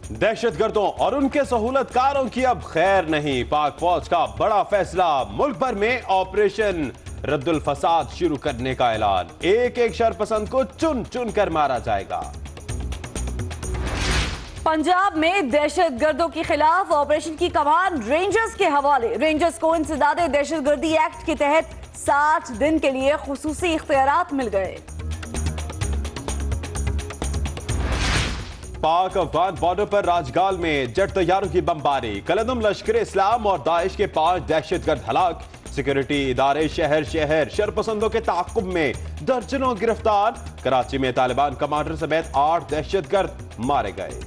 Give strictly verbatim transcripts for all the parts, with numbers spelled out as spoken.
दहशतगर्दों और उनके सहूलतकारों की अब खैर नहीं। पाक फौज का बड़ा फैसला, मुल्क भर में ऑपरेशन रद्दुल फसाद शुरू करने का ऐलान। एक एक शरपसंद को चुन चुन कर मारा जाएगा। पंजाब में दहशतगर्दों के खिलाफ ऑपरेशन की कमान रेंजर्स के हवाले। रेंजर्स को इंसदादे दहशतगर्दी एक्ट के तहत साठ दिन के लिए खुसूसी इख्तियारात मिल गए। पाक अफगान बॉर्डर पर राजगाल में जेट तैयारों की बमबारी। कलदम लश्कर इस्लाम और दाइश के पांच दहशतगर्द हलाक। सिक्योरिटी इदारे शहर शहर शरपसंदों के ताकुब में दर्जनों गिरफ्तार। कराची में तालिबान कमांडर समेत आठ दहशतगर्द मारे गए।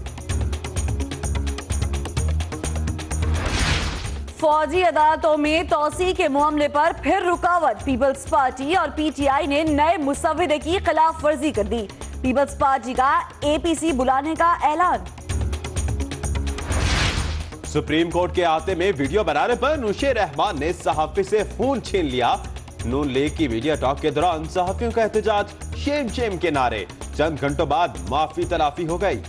फौजी अदालतों में तौसी के मामले पर फिर रुकावट। पीपल्स पार्टी और पीटीआई ने नए मुसव्विदे की खिलाफ वर्जी कर दी। पीपल्स पार्टी का एपीसी बुलाने का ऐलान। सुप्रीम कोर्ट के आते में वीडियो बनाने पर नुशे रहमान ने सहाफी से फोन छीन लिया। नून लीग की मीडिया टॉक के दौरान सहाफियों का एहतजाज, शेम शेम के नारे। चंद घंटों बाद माफी तलाफी हो गई।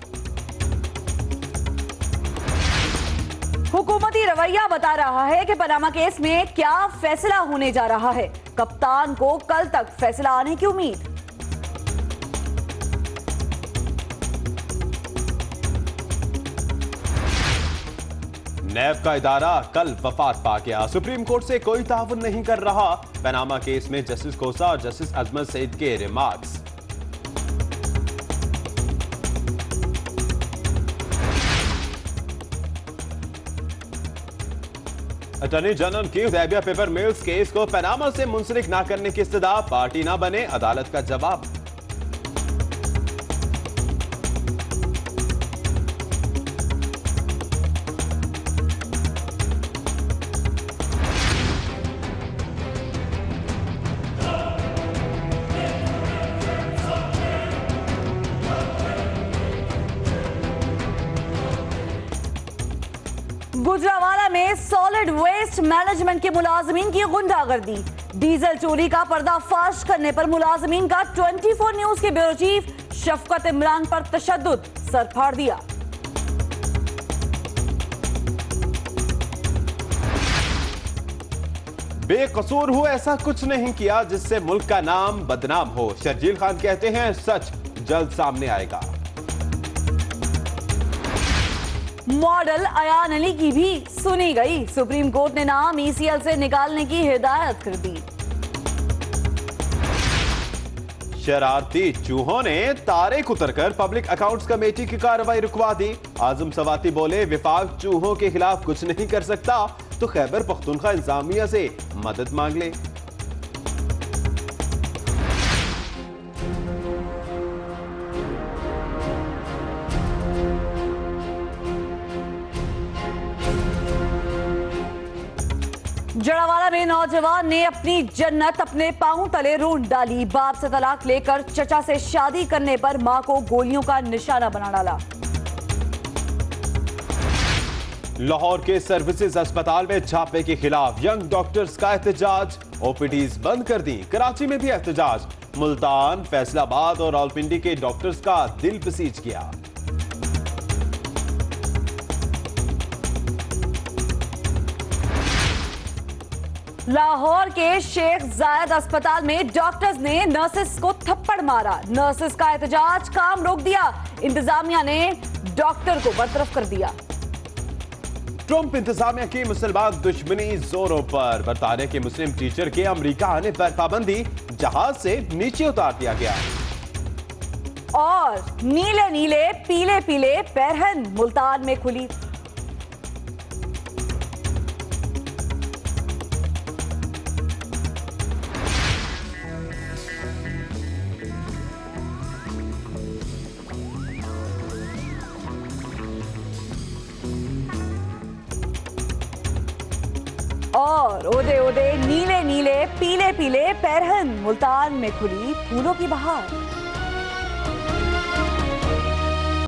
हुकूमती रवैया बता रहा है कि पनामा केस में क्या फैसला होने जा रहा है। कप्तान को कल तक फैसला आने की उम्मीद। नैब का इदारा कल वफात पा गया। सुप्रीम कोर्ट से कोई ताउन नहीं कर रहा। पनामा केस में जस्टिस कोसा और जस्टिस अजमत सईद के रिमार्क्स। अटॉर्नी जनरल की हुदैबिया पेपर मिल्स केस को पनामा से मुंसलिक ना करने की इस्तदा। पार्टी ना बने, अदालत का जवाब। गुजरावाला में सॉलिड वेस्ट मैनेजमेंट के मुलाजमीन की गुंडागर्दी। डीजल चोरी का पर्दाफाश करने पर मुलाजमीन का चौबीस न्यूज के ब्यूरो चीफ शफकत इमरान पर तशद्दुद, सर फाड़ दिया। बेकसूर हो, ऐसा कुछ नहीं किया जिससे मुल्क का नाम बदनाम हो। शर्जील खान कहते हैं सच जल्द सामने आएगा। मॉडल अयान अली की भी सुनी गई। सुप्रीम कोर्ट ने नाम ईसीएल से निकालने की हिदायत कर दी। शरारती चूहों ने तारीख उतरकर पब्लिक अकाउंट्स कमेटी की कार्रवाई रुकवा दी। आजम सवाती बोले, विफाक चूहों के खिलाफ कुछ नहीं कर सकता तो खैबर पख्तूनख्वा इंतजामिया से मदद मांग ले। जड़ावाला में नौजवान ने अपनी जन्नत अपने पांव तले रूंढ डाली। बाप से तलाक लेकर चचा से शादी करने पर मां को गोलियों का निशाना बना डाला। लाहौर के सर्विसेज अस्पताल में छापे के खिलाफ यंग डॉक्टर्स का एहतजाज। ओपीडीज बंद कर दी। कराची में भी एहतजाज। मुल्तान, फैसलाबाद और रावलपिंडी के डॉक्टर्स का दिल बसीज किया। लाहौर के शेख जायद अस्पताल में डॉक्टर्स ने नर्सेस को थप्पड़ मारा। नर्सेस का एहतजाज, काम रोक दिया। इंतजामिया ने डॉक्टर को बरतरफ कर दिया। ट्रंप इंतजामिया की मुसलमान दुश्मनी जोरों पर। बरतानिया के मुस्लिम टीचर के अमेरिका आने पर पाबंदी। जहाज से नीचे उतार दिया गया। और नीले नीले पीले पीले पैरहन मुल्तान में खुली। और ओदे ओदे नीले नीले पीले पीले पैरहन मुल्तान में खुली फूलों की बहार।